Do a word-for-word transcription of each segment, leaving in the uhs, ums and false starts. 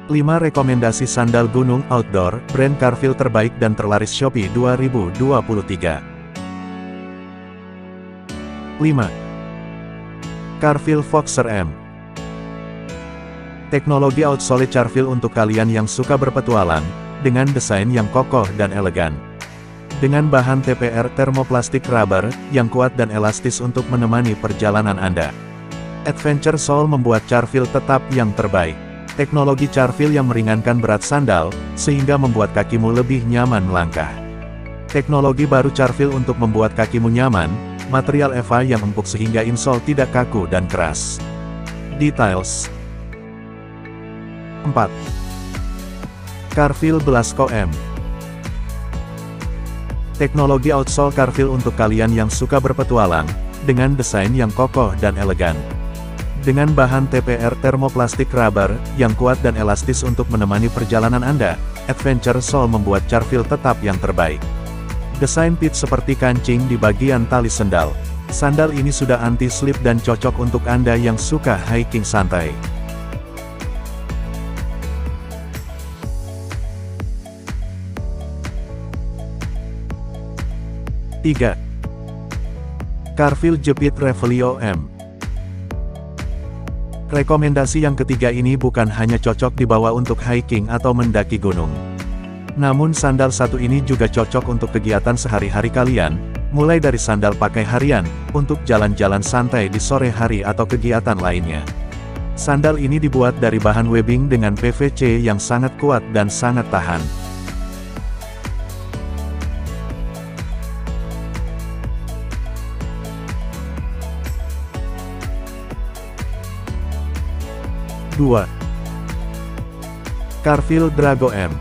lima Rekomendasi sandal gunung outdoor, brand Carville terbaik dan terlaris Shopee dua ribu dua puluh tiga. lima. Carville Voxer M. Teknologi outsole Carville untuk kalian yang suka berpetualang, dengan desain yang kokoh dan elegan. Dengan bahan T P R thermoplastic rubber, yang kuat dan elastis untuk menemani perjalanan Anda. Adventure Sole membuat Carville tetap yang terbaik. Teknologi Carville yang meringankan berat sandal, sehingga membuat kakimu lebih nyaman melangkah. Teknologi baru Carville untuk membuat kakimu nyaman, material E V A yang empuk sehingga insole tidak kaku dan keras. Details. empat. Carville Blasco M. Teknologi outsole Carville untuk kalian yang suka berpetualang, dengan desain yang kokoh dan elegan. Dengan bahan T P R thermoplastic rubber, yang kuat dan elastis untuk menemani perjalanan Anda, Adventure Sole membuat Carville tetap yang terbaik. Desain pit seperti kancing di bagian tali sendal. Sandal ini sudah anti-slip dan cocok untuk Anda yang suka hiking santai. tiga. Carville Jepit Revelio M. Rekomendasi yang ketiga ini bukan hanya cocok dibawa untuk hiking atau mendaki gunung. Namun sandal satu ini juga cocok untuk kegiatan sehari-hari kalian, mulai dari sandal pakai harian, untuk jalan-jalan santai di sore hari atau kegiatan lainnya. Sandal ini dibuat dari bahan webbing dengan P V C yang sangat kuat dan sangat tahan. dua. Carville Drago M.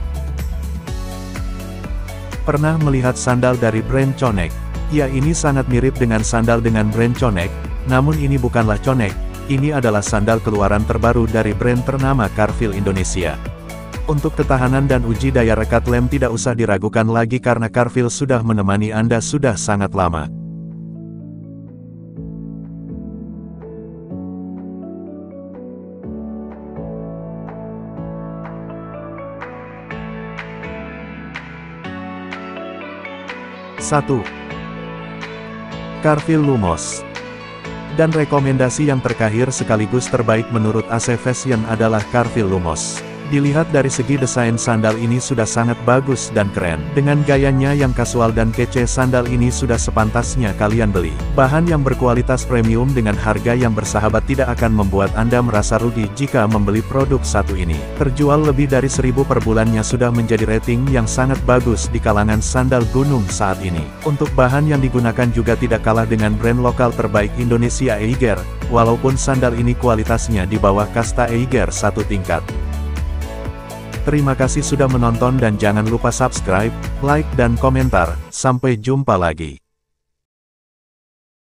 Pernah melihat sandal dari brand Conek? Ya, ini sangat mirip dengan sandal dengan brand Conek, namun ini bukanlah Conek, ini adalah sandal keluaran terbaru dari brand ternama Carville Indonesia. Untuk ketahanan dan uji daya rekat lem tidak usah diragukan lagi karena Carville sudah menemani Anda sudah sangat lama. satu. Carville Lumos. Dan rekomendasi yang terakhir sekaligus terbaik menurut A C Fashion adalah Carville Lumos. Dilihat dari segi desain sandal ini sudah sangat bagus dan keren. Dengan gayanya yang kasual dan kece, sandal ini sudah sepantasnya kalian beli. Bahan yang berkualitas premium dengan harga yang bersahabat tidak akan membuat Anda merasa rugi jika membeli produk satu ini. Terjual lebih dari seribu per bulannya sudah menjadi rating yang sangat bagus di kalangan sandal gunung saat ini. Untuk bahan yang digunakan juga tidak kalah dengan brand lokal terbaik Indonesia Eiger, walaupun sandal ini kualitasnya di bawah kasta Eiger satu tingkat. Terima kasih sudah menonton dan jangan lupa subscribe, like dan komentar. Sampai jumpa lagi.